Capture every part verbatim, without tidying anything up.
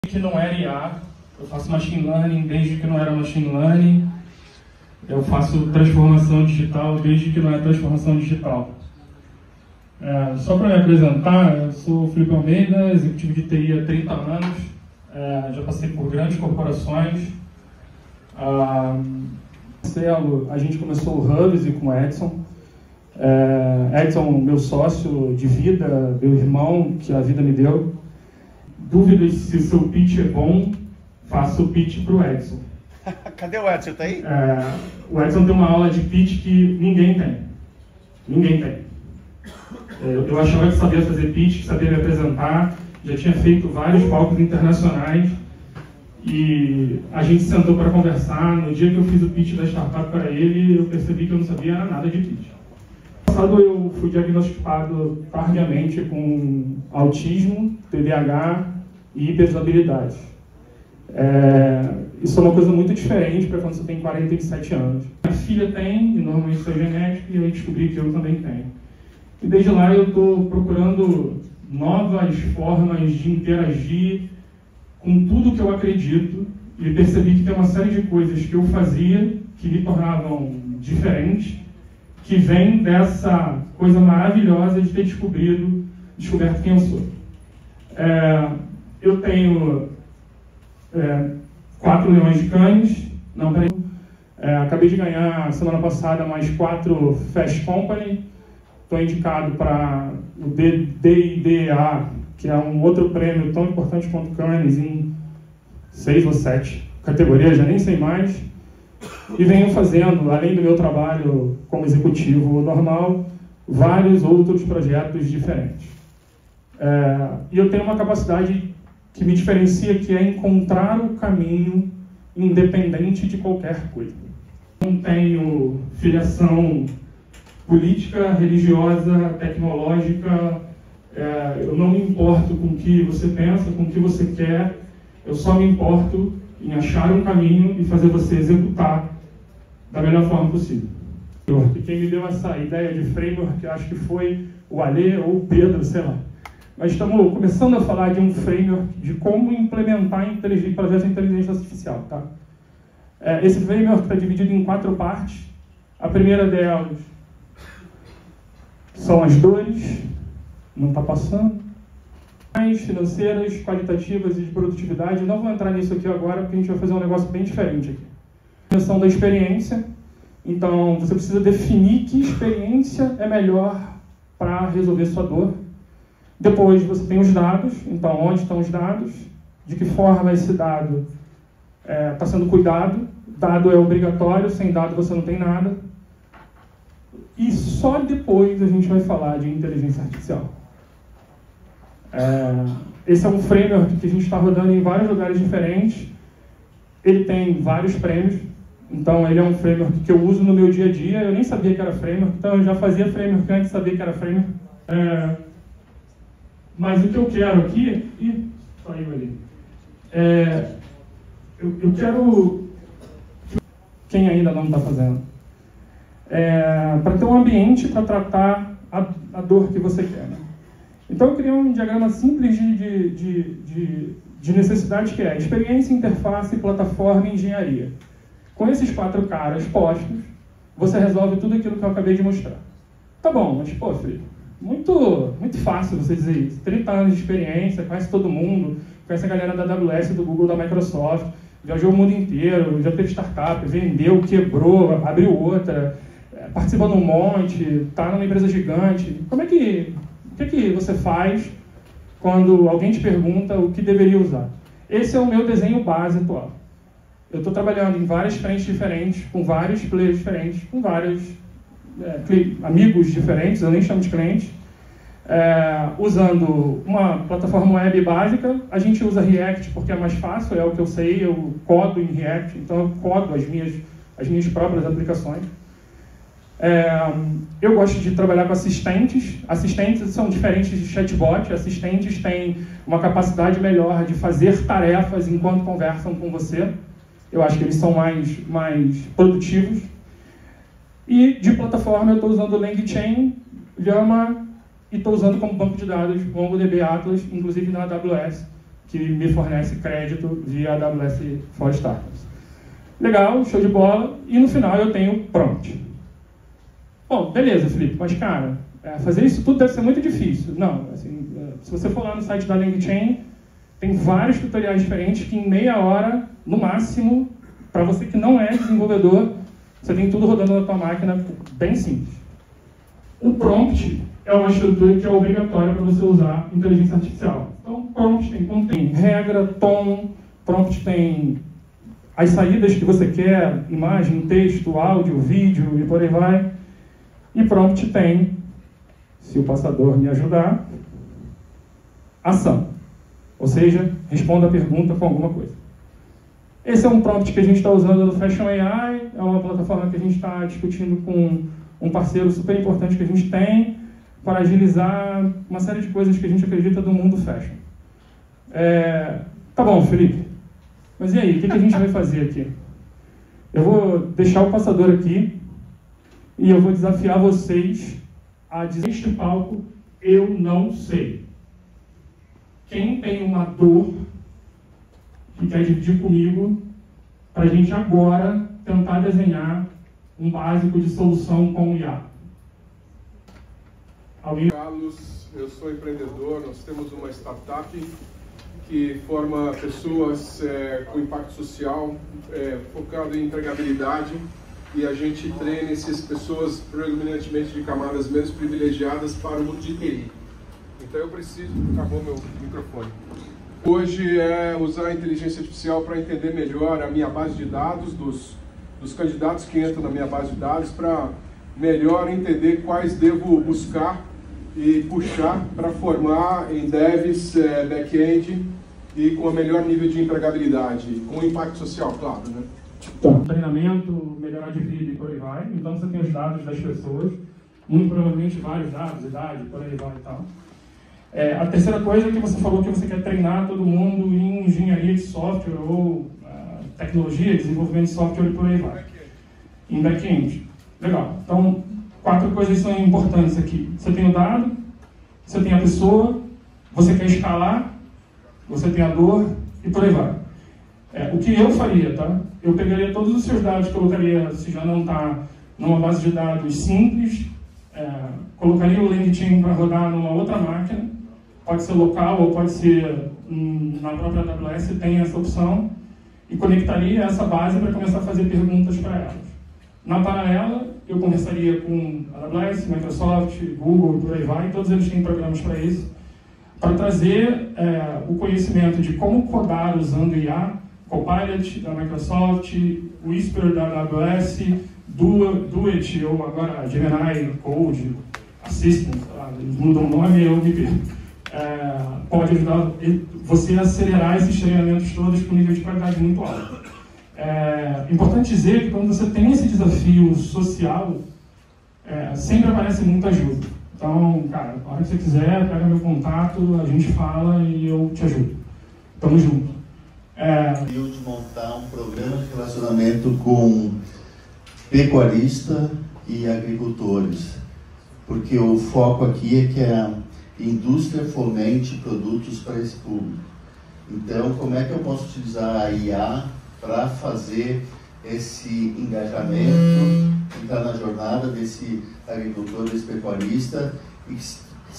Que não era I A, eu faço machine learning desde que não era machine learning, eu faço transformação digital desde que não é transformação digital. É, só para me apresentar, eu sou o Felipe Almeida, executivo de T I há trinta anos, é, já passei por grandes corporações. Ah, a gente começou o Hubs com o Edson. É, Edson, meu sócio de vida, meu irmão, que a vida me deu. Dúvidas se o seu pitch é bom, faça o pitch para o Edson. Cadê o Edson? Tá aí? É, o Edson tem uma aula de pitch que ninguém tem. Ninguém tem. É, eu achava que sabia fazer pitch, que sabia me apresentar, já tinha feito vários palcos internacionais e a gente sentou para conversar. No dia que eu fiz o pitch da startup para ele, eu percebi que eu não sabia nada de pitch. No passado eu fui diagnosticado tardiamente com autismo, T D A H e hiperusabilidade. É, isso é uma coisa muito diferente para quando você tem quarenta e sete anos. Minha filha tem, e normalmente isso é genético, e eu descobri que eu também tenho. E desde lá eu estou procurando novas formas de interagir com tudo que eu acredito e percebi que tem uma série de coisas que eu fazia que me tornavam diferentes, que vem dessa coisa maravilhosa de ter descobrido, descoberto quem eu sou. É, eu tenho é, quatro leões de cães, não, peraí, é, acabei de ganhar semana passada mais quatro Fast Company, estou indicado para o D I D A, que é um outro prêmio tão importante quanto Cannes, em seis ou sete categorias, já nem sei mais. E venho fazendo, além do meu trabalho como executivo normal, vários outros projetos diferentes. É, e eu tenho uma capacidade que me diferencia, que é encontrar o caminho independente de qualquer coisa. Não tenho filiação política, religiosa, tecnológica, é, eu não me importo com o que você pensa, com o que você quer, eu só me importo em achar um caminho e fazer você executar da melhor forma possível. E quem me deu essa ideia de framework, acho que foi o Alê ou o Pedro, sei lá. Mas estamos começando a falar de um framework de como implementar projetos de inteligência artificial. Tá? É, esse framework está dividido em quatro partes. A primeira delas são as dores, não está passando. Mais financeiras, qualitativas e de produtividade. Não vou entrar nisso aqui agora, porque a gente vai fazer um negócio bem diferente aqui. Questão da experiência. Então, você precisa definir que experiência é melhor para resolver sua dor. Depois, você tem os dados. Então, onde estão os dados? De que forma esse dado está é, sendo cuidado? Dado é obrigatório, sem dado você não tem nada. E só depois a gente vai falar de inteligência artificial. É, esse é um framework que a gente está rodando em vários lugares diferentes. Ele tem vários prêmios. Então, ele é um framework que eu uso no meu dia a dia. Eu nem sabia que era framework, então eu já fazia framework antes de saber que era framework. É, mas o que eu quero aqui... Ih, saiu ali. É, eu, eu quero... Quem ainda não está fazendo? É, para ter um ambiente para tratar a, a dor que você quer. Né? Então, eu criei um diagrama simples de, de, de, de, de necessidade, que é experiência, interface, plataforma e engenharia. Com esses quatro caras postos, você resolve tudo aquilo que eu acabei de mostrar. Tá bom, mas, pô, Felipe, muito, muito fácil você dizer isso. trinta anos de experiência, conhece todo mundo, conhece a galera da A W S, do Google, da Microsoft, viajou o mundo inteiro, já teve startup, vendeu, quebrou, abriu outra, participa num monte, está numa empresa gigante. Como é que, o que, é que você faz quando alguém te pergunta o que deveria usar? Esse é o meu desenho base atual. Eu estou trabalhando em várias frentes diferentes, com vários players diferentes, com vários é, amigos diferentes, eu nem chamo de clientes, é, usando uma plataforma web básica. A gente usa React porque é mais fácil, é o que eu sei, eu codo em React, então eu codo as minhas, as minhas próprias aplicações. É, eu gosto de trabalhar com assistentes. Assistentes são diferentes de chatbot. Assistentes têm uma capacidade melhor de fazer tarefas enquanto conversam com você. Eu acho que eles são mais, mais produtivos. E de plataforma eu estou usando o LangChain, Llama, e estou usando como banco de dados MongoDB Atlas, inclusive na A W S, que me fornece crédito via A W S for Startups. Legal, show de bola. E no final eu tenho prompt. Bom, beleza, Felipe, mas cara, fazer isso tudo deve ser muito difícil. Não, assim, se você for lá no site da LangChain, tem vários tutoriais diferentes que em meia hora, no máximo, para você que não é desenvolvedor, você tem tudo rodando na tua máquina, bem simples. O prompt é uma estrutura que é obrigatória para você usar inteligência artificial. Então, prompt tem, contém regra, tom, prompt tem as saídas que você quer, imagem, texto, áudio, vídeo e por aí vai. E prompt tem, se o passador me ajudar, ação. Ou seja, responda a pergunta com alguma coisa. Esse é um prompt que a gente está usando no Fashion A I, é uma plataforma que a gente está discutindo com um parceiro super importante que a gente tem para agilizar uma série de coisas que a gente acredita do mundo fashion. É... Tá bom, Felipe, mas e aí, o que, que a gente vai fazer aqui? Eu vou deixar o passador aqui e eu vou desafiar vocês a dizer neste palco, eu não sei. Quem tem uma dor que quer dividir comigo, para a gente agora tentar desenhar um básico de solução com o I A. Alguém? Carlos, eu sou empreendedor, nós temos uma startup que forma pessoas é, com impacto social, é, focado em empregabilidade, e a gente treina essas pessoas predominantemente de camadas menos privilegiadas para o mundo de T I. Então eu preciso... Acabou meu microfone. Hoje é usar a inteligência artificial para entender melhor a minha base de dados, dos, dos candidatos que entram na minha base de dados, para melhor entender quais devo buscar e puxar para formar em devs, é, back-end e com o melhor nível de empregabilidade, com impacto social, claro, né? Então, treinamento, melhorar de vida e por aí vai. Então você tem os dados das pessoas, muito provavelmente vários dados, idade, por aí vai e tal. É, a terceira coisa é que você falou que você quer treinar todo mundo em engenharia de software ou uh, tecnologia, desenvolvimento de software e por aí vai. Em back-end. Legal. Então, quatro coisas são importantes aqui. Você tem o dado, você tem a pessoa, você quer escalar, você tem a dor e por aí vai. É, o que eu faria, tá? Eu pegaria todos os seus dados, colocaria, se já não está numa base de dados simples, é, colocaria o LangChain para rodar numa outra máquina, pode ser local ou pode ser hum, na própria A W S, tem essa opção, e conectaria essa base para começar a fazer perguntas para elas. Na paralela, eu conversaria com a W S, Microsoft, Google, por aí vai, todos eles têm programas para isso, para trazer é, o conhecimento de como codar usando I A, Copilot da Microsoft, Whisper da A W S, Duet, ou agora Gemini Code, Assistant, eles mudam o nome e eu me perco. É, pode ajudar você a acelerar esses treinamentos todos com um nível de qualidade muito alto. É importante dizer que quando você tem esse desafio social, é, sempre aparece muita ajuda. Então, cara, a hora que você quiser, pega meu contato, a gente fala e eu te ajudo. Tamo junto. É... de montar um programa de relacionamento com pecuarista e agricultores, porque o foco aqui é que a indústria fomente produtos para esse público. Então, como é que eu posso utilizar a I A para fazer esse engajamento, entrar na jornada desse agricultor, desse pecuarista e que se,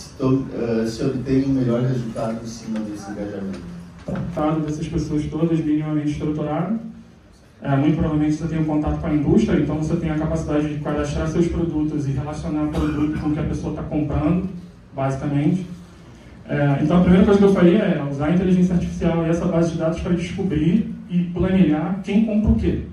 uh, se obtenha um melhor resultado em cima desse engajamento? Tratado dessas pessoas todas minimamente estruturado. É, muito provavelmente você tem um contato com a indústria, então você tem a capacidade de cadastrar seus produtos e relacionar o produto com o que a pessoa está comprando, basicamente. É, então a primeira coisa que eu faria é usar a inteligência artificial e essa base de dados para descobrir e planilhar quem compra o quê.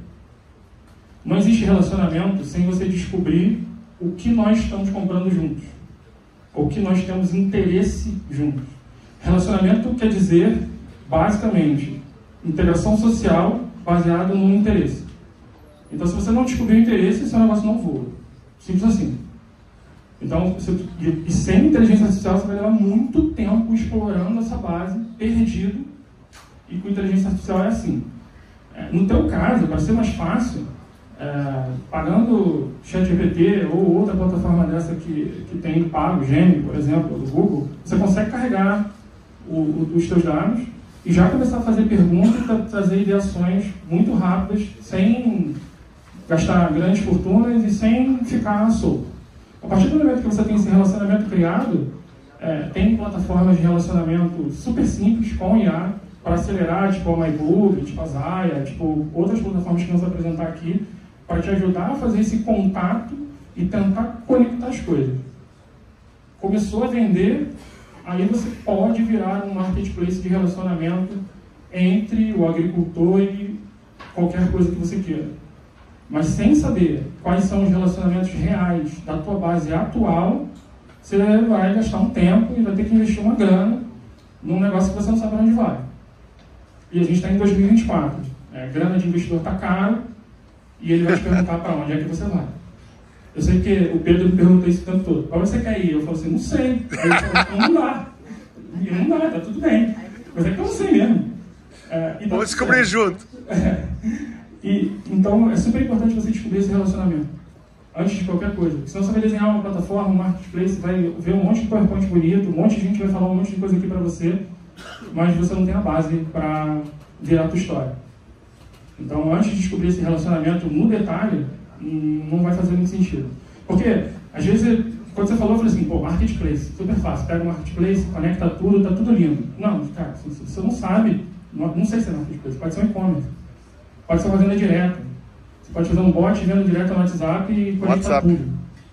Não existe relacionamento sem você descobrir o que nós estamos comprando juntos, ou o que nós temos interesse juntos. Relacionamento quer dizer, basicamente, interação social baseada no interesse. Então, se você não descobrir o interesse, seu negócio não voa. Simples assim. Então, você, e, e sem inteligência artificial, você vai levar muito tempo explorando essa base, perdido, e com inteligência artificial é assim. É, no teu caso, para ser mais fácil, é, pagando ChatGPT ou outra plataforma dessa que, que tem pago, Gemini, por exemplo, do Google, você consegue carregar o, o, os teus dados e e já começar a fazer perguntas para trazer ideações muito rápidas, sem gastar grandes fortunas e sem ficar solto. A partir do momento que você tem esse relacionamento criado, é, tem plataformas de relacionamento super simples com I A para acelerar, tipo a MyBook, tipo a Zaya, tipo outras plataformas que vamos apresentar aqui, para te ajudar a fazer esse contato e tentar conectar as coisas. Começou a vender, aí você pode virar um marketplace de relacionamento entre o agricultor e qualquer coisa que você queira. Mas sem saber quais são os relacionamentos reais da tua base atual, você vai gastar um tempo e vai ter que investir uma grana num negócio que você não sabe para onde vai. E a gente está em dois mil e vinte e quatro. É, a grana de investidor está cara e ele vai te perguntar para onde é que você vai. Eu sei que o Pedro me perguntou isso o tempo todo. Para onde você quer ir? Eu falo assim, não sei. Aí ele falou, não dá. E não dá, tá tudo bem. Mas é que eu não sei mesmo. É, e tá Vamos descobrir junto. É. E, então, é super importante você descobrir esse relacionamento antes de qualquer coisa. Porque senão você vai desenhar uma plataforma, um marketplace, vai ver um monte de PowerPoint bonito, um monte de gente vai falar um monte de coisa aqui para você, mas você não tem a base para virar a tua história. Então, antes de descobrir esse relacionamento no detalhe, não vai fazer muito sentido. Porque, às vezes, quando você falou, eu falei assim, pô, marketplace, super fácil, pega o marketplace, conecta tudo, tá tudo lindo. Não, cara, você não sabe, não, não sei se é marketplace, pode ser um e-commerce. Pode ser uma venda direta. Você pode fazer um bot venda direta no WhatsApp e conectar WhatsApp. tudo.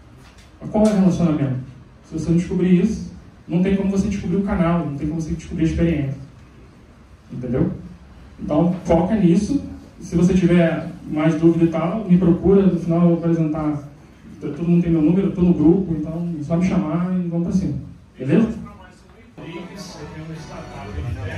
Mas qual é o relacionamento? Se você não descobrir isso, não tem como você descobrir o canal, não tem como você descobrir a experiência. Entendeu? Então, foca nisso. Se você tiver mais dúvida e tal, me procura. No final eu vou apresentar. Todo mundo tem meu número, eu estou no grupo, então é só me chamar e vamos para cima. Beleza? Eu tenho uma startup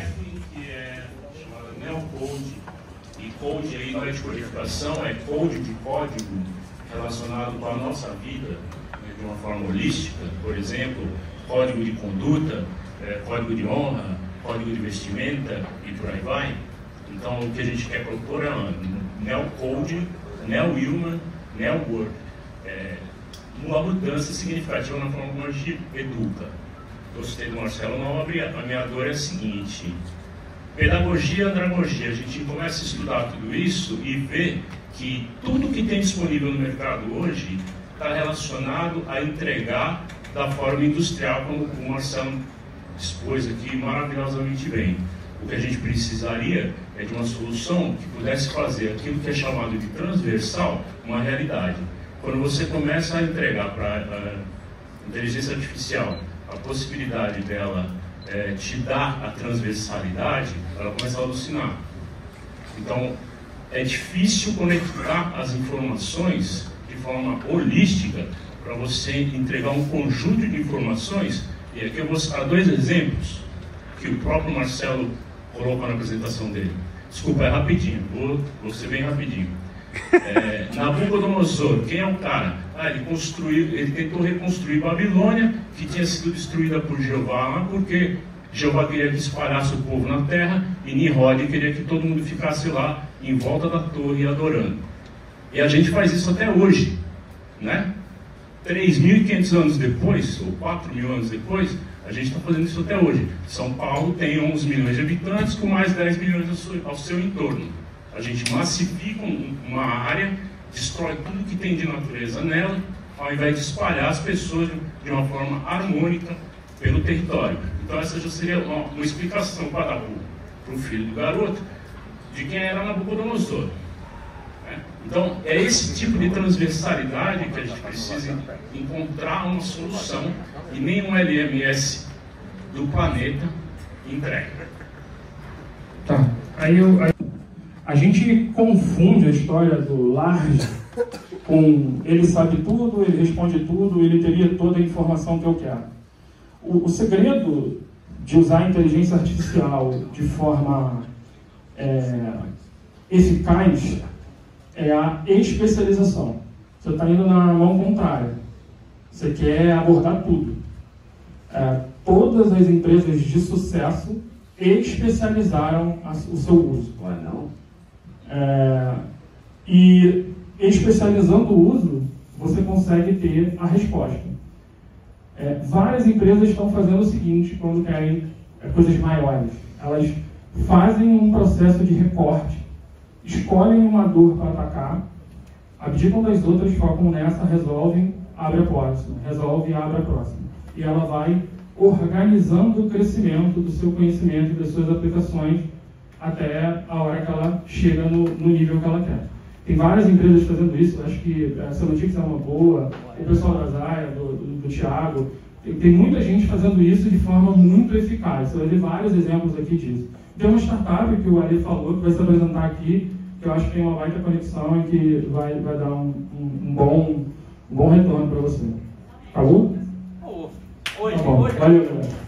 que é chamada Neocode. E code aí não é de codificação, é code de código relacionado com a nossa vida, né, de uma forma holística, por exemplo, código de conduta, é, código de honra, código de vestimenta e por aí vai. Então o que a gente quer propor é uma Neocode, Neo-Human, Neo-Work. É, uma mudança significativa na forma como a gente educa. Gostei do Marcelo Nobre, a minha dor é a seguinte: pedagogia e andragogia. A gente começa a estudar tudo isso e vê que tudo que tem disponível no mercado hoje está relacionado a entregar da forma industrial, como o Marcelo expôs aqui maravilhosamente bem. O que a gente precisaria é de uma solução que pudesse fazer aquilo que é chamado de transversal uma realidade. Quando você começa a entregar para a inteligência artificial a possibilidade dela É, te dá a transversalidade, ela começa a alucinar. Então, é difícil conectar as informações de forma holística para você entregar um conjunto de informações. E aqui eu vou citar dois exemplos que o próprio Marcelo colocou na apresentação dele. Desculpa, é rapidinho, vou, vou ser bem rapidinho. É, Nabucodonosor, quem é o cara? Ah, ele construiu, ele tentou reconstruir Babilônia, que tinha sido destruída por Jeová lá, porque Jeová queria que espalhasse o povo na terra e Nimrod queria que todo mundo ficasse lá em volta da torre adorando. E a gente faz isso até hoje, né? três mil e quinhentos anos depois, ou quatro mil anos depois, a gente está fazendo isso até hoje. São Paulo tem onze milhões de habitantes, com mais dez milhões ao seu, ao seu entorno. A gente massifica uma área, destrói tudo que tem de natureza nela, ao invés de espalhar as pessoas de uma forma harmônica pelo território. Então essa já seria uma, uma explicação para dar para o filho do garoto de quem era Nabucodonosor. Né? Então é esse tipo de transversalidade que a gente precisa encontrar uma solução e nenhum L M S do planeta entrega. Tá, aí eu... Aí... A gente confunde a história do Large com ele sabe tudo, ele responde tudo, ele teria toda a informação que eu quero. O, o segredo de usar a inteligência artificial de forma é, eficaz é a especialização. Você está indo na mão contrária. Você quer abordar tudo. É, todas as empresas de sucesso especializaram a, o seu uso. Ué, não? É, e especializando o uso, você consegue ter a resposta. É, várias empresas estão fazendo o seguinte quando querem é, coisas maiores. Elas fazem um processo de recorte, escolhem uma dor para atacar, abdicam das outras, focam nessa, resolvem, abre a próxima, resolve e abre a próxima. E ela vai organizando o crescimento do seu conhecimento e das suas aplicações até a hora que ela chega no, no nível que ela quer. Tem várias empresas fazendo isso, acho que a Celotix é uma boa, o pessoal da Zaya, do, do, do Thiago, tem, tem muita gente fazendo isso de forma muito eficaz. Eu dei vários exemplos aqui disso. Tem uma startup que o Ali falou, que vai se apresentar aqui, que eu acho que tem uma baita conexão e que vai, vai dar um, um, um, bom, um bom retorno para você. Acabou? Hoje, tá bom. hoje. Valeu, galera.